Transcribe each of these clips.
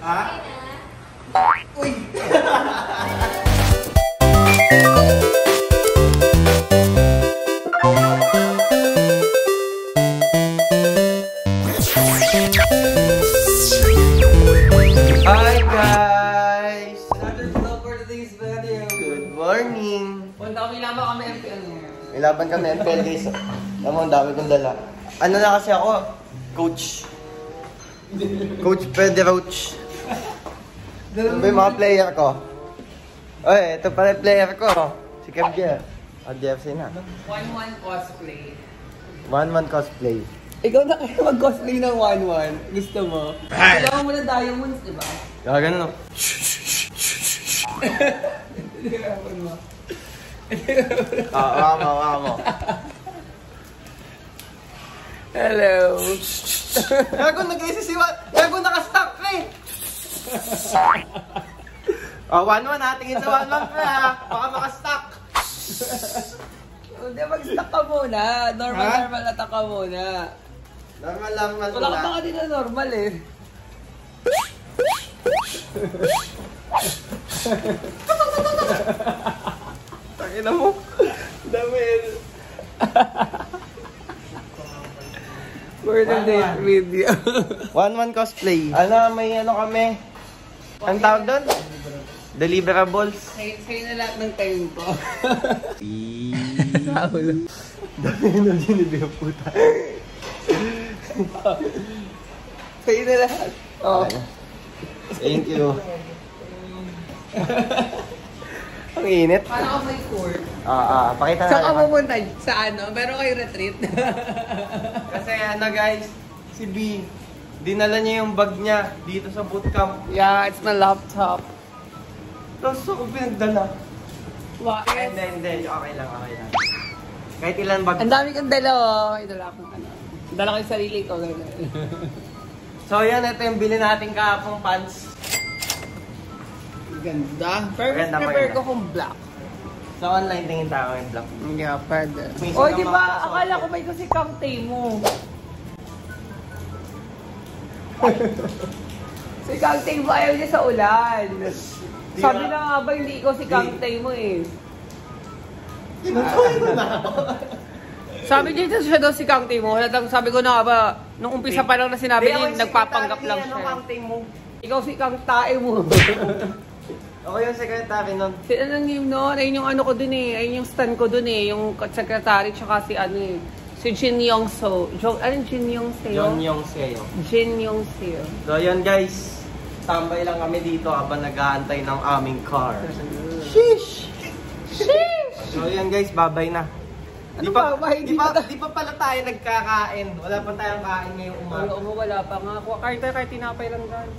Ha? Uy! Hi guys! Another vlog for today's video. Good morning! Kami lamang kami MPL ngayon. May laban kami MPL guys. Alam mo, ang dami kong dala. Ano na kasi ako? Coach. Coach Pwede Roach. Ano ba yung mga player ko? Oy, ito pala yung player ko. Si Kevger. Jersey na. 1-1 cosplay. 1-1 cosplay. Ikaw na kayo mag-cosplay ng 1-1. Gusto mo? Kailangan mo na diamonds, di ba? Kaya ganun no? Waka mo. Hello. Gago, nag-isisiwa. Gago, nakastock ka eh. 1-1 ha. Tingin sa 1-1 ka ha. Baka makastock. Hindi, mag-stock ka muna. Normal attack ka muna. Normal lang. Wala ka pa kanina normal eh. Takina mo. Dami. For today's video. 1-1 cosplay. Ano, may ano kami. Ang tawag doon? Deliverables. Sa'yo na lahat ng time ko. Dami na dinibigyan puta. Sa'yo na lahat. Oh. Thank you. Ang init. Paano ka may court? Pakita na. Saan ka pupunta? Sa ano? Meron kayo retreat? Kasi ano guys, si B, dinala niya yung bag niya dito sa bootcamp. Yeah, it's my laptop. Tapos ako pinagdala. What? Hindi. Okay lang. Kahit ilan bag. Ang dami kong dala, oh. May dala akong ano. Dala ko yung sarili ko. So yan, ito yung bili natin kahapong pants. Ganda. Pero Maganda, prepare maganda. ko kung black. Sa online tingin tayo yung black. Yeah, pwede. May Oh, isang di ba? mga Akala kasuot ko may kasi kangtay mo. Si kangtay mo ayaw niya sa ulan. Sabi na nga ba, hindi ikaw si kangtay mo eh. Tinutuloy mo na ako. Sabi niya siya daw si kangtay mo. Sabi ko na nga ba, nung umpisa pa lang na sinabi niya, nagpapanggap lang siya. Ikaw si kangtay mo. Ako yung secretary nun. Si anong name nun? Ayun yung ano ko dun eh. Ayun yung stand ko dun eh. Yung secretary tsaka si ano eh. Si Jin Yong So. Anong Jin Yong Seo? John Yong Seo. Jin Yong Seo. So yun guys, tambay lang kami dito habang nag-aantay ng aming car. Sheesh! Sheesh! So yun guys, babay na. Ano ba? Di pa pala tayo nagkakain. Wala pa tayong kain ngayong umaga. Oo, wala pa nga. Kahit tinapay lang dyan.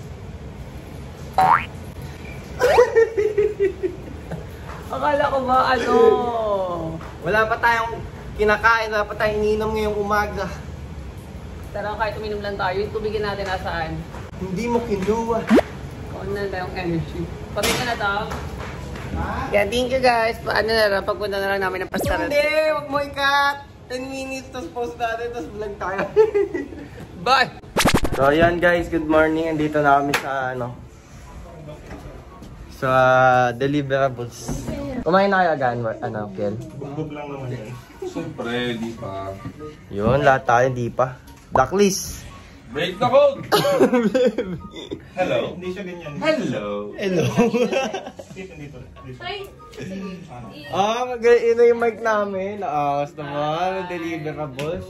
Akala ko ba ano? Wala pa tayong kinakain, wala pa tayong ininom ngayong umaga. Tara, kahit uminom lang tayo. Yung tubigin natin nasaan? Hindi mo kinuha. Kaon na tayong energy. Pati ka na tao? Yeah, thank you guys. Ano na lang, pagpunta na lang namin ng pastaran. Hindi, wag mo ikat. 10 minutes, tapos post natin, tapos vlog tayo. Bye! So ayan guys, good morning. Andito na kami sa ano, sa deliverables. Kumain na kayo agad, ano, Kel? Bugbog lang naman yan. Siyempre, di pa. Yun, lahat tayo, di pa. Blacklist. Break the code! Hello? Hindi siya ganyan. Hello? Hello. Dito. Ino yung mic namin. Angas naman, deliverables.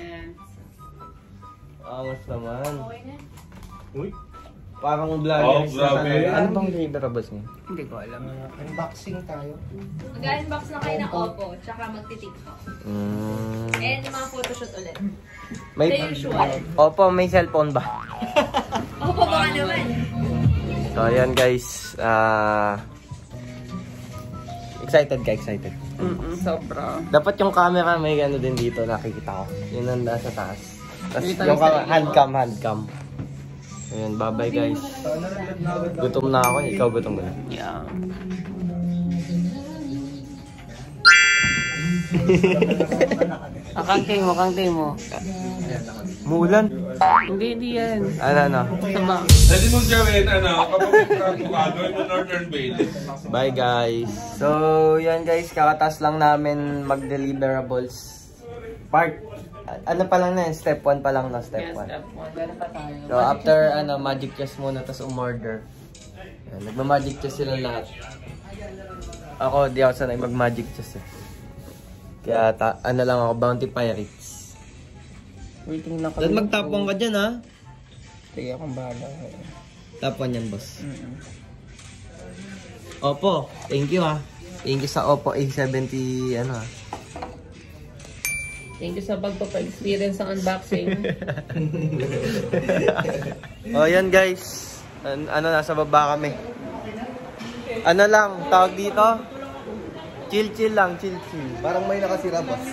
Angas naman. Uy? Parang vlogger. Oh, grabe. Ano bang deliverables niya? Hindi ko alam. Unboxing tayo. Mag-unbox na kayo ng Oppo, tsaka magti-TikTok. And mga photoshoot ulit. May, The usual. Opo, may cellphone ba? Oppo baka naman. So, ayan guys. Excited ka, excited. Sobra. Dapat yung camera may ano din dito, nakikita ko. Yun nanda sa taas. Tapos Kita yung yung sarili handcam. Ayan, bye-bye guys. Gutom na ako, ikaw gutom ka na. Yeah. Kangting mo. Mulan. Hindi yan. Ano? Tama. Dali mong gawin, kapag gawin mo Northern Bailey. Bye guys. So, yan guys, kakatas lang namin mag-deliverables. Part, ano pa lang na yun? Step 1 pa lang na, step 1. Step 1. Meron pa tayo. So, after magic chess muna, tapos umorder. Nagma-magic chess sila lahat. Ako, di ako sanay mag-magic chess eh. Kaya, lang ako, Bounty Pirates. Waiting na kami. Dahil magtapong ka dyan, ha? Sige, akong bahala. Tapon yan, boss. Oppo, thank you, ha? Thank you sa Oppo A70, ha? Thank you sa pagpapa-experience ng unboxing. Oh, yan guys. Nasa baba kami. Ano lang, tawag dito? Chill lang, chill. Parang may nakasira, boss.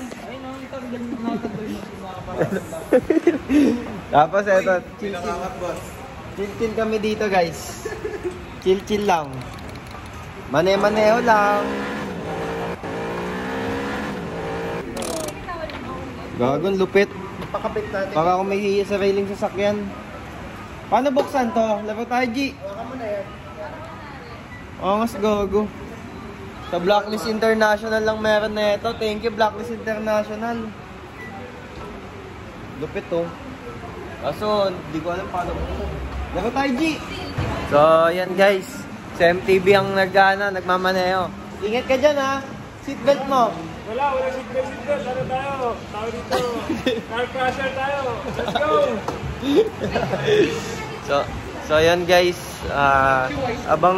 Tapos eto, chill kami dito guys. Chill lang. Maneho lang. Gagon, lupit. Pakapit natin. Baka kung may sariling sasakyan. Paano buksan to? Laro tayo, G. Baka mo na yan. Mas gago. Sa Blacklist International lang meron na ito. Thank you, Blacklist International. Lupit to. Kaso, hindi ko alam paano buksan. Laro tayo, G. So, yan guys. Sa MTV ang nagmamaneho. Ingat ka dyan, ha. Seatbelt mo. Wala seatbelt. Ano tayo? Tao dito. Car crusher tayo. Let's go! So yan guys. Abang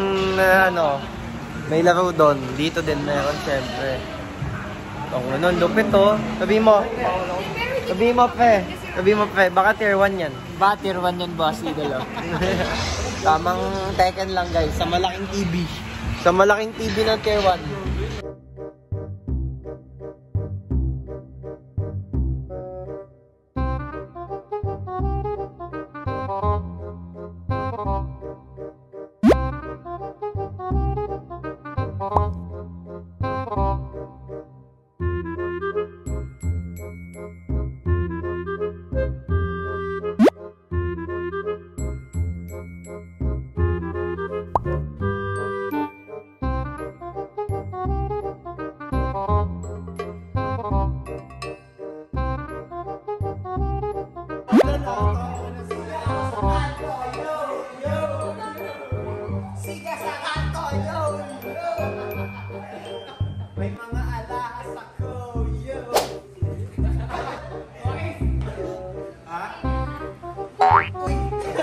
may laro doon. Dito din meron syempre. Lupit to. Sabi mo, pre. Baka tier 1 yan. Ba, tier 1 yan, boss. Idol. Tamang Tekken lang guys. Sa malaking TV. Sa malaking TV ng tier 1. May mga alahas ako, yo! Ha? Uy!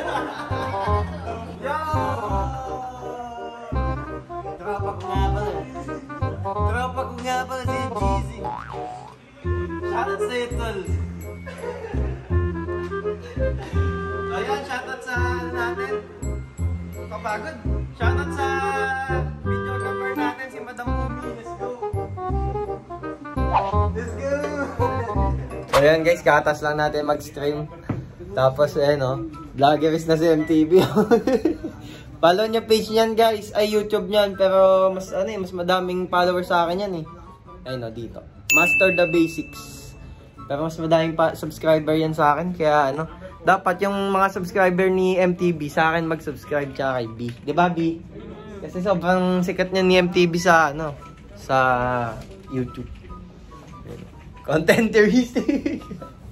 Yo! Tropa ko nga pala si Jeezy. Shoutout sa Itol. Ayan, shoutout sa natin. Kapagod. Shoutout sa videographer natin, si Madam Umi. Let's go! Let's go! So ayan guys, katas lang natin mag-stream. Tapos vloggeries na si MTV. Follow niyo page niyan guys, ay YouTube niyan, pero mas madaming followers sa akin yan eh. Ayun dito. Master the Basics. Pero mas madaming subscriber yan sa akin, kaya dapat yung mga subscriber ni MTV sa akin mag-subscribe tsaka kay B. 'Di ba, B? Kasi sobrang sikat niya ni MTV sa sa YouTube. Content touristic.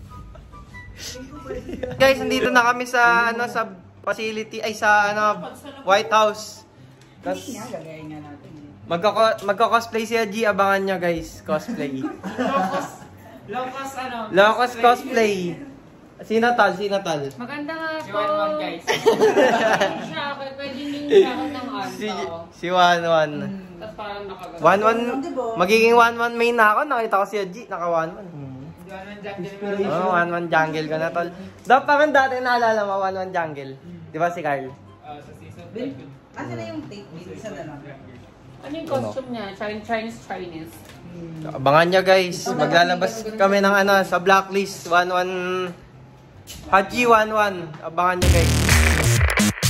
Guys, nandito na kami sa sa facility ay sa White House. Tapos magko-cosplay si G, abangan niya guys, cosplay. Low cost cosplay. Sino tal? Maganda nga to. Si 1-1 guys. Siya, pwede niyo ng Si 1-1. Tapos parang nakagano. 1-1, magiging 1-1 main na ako. Nakita ko si G, naka 1-1. 1-1 jungle ka na, tol. Parang dati naalala mo, 1-1 jungle. Di ba si Carl? Sa season 5. Asa na yung tape? Isa na lang. Ano yung costume niya? Chinese. Abangan nyo guys. Maglalabas kami ng sa Blacklist. 1-1. Haji 1-1. Abangan nyo guys.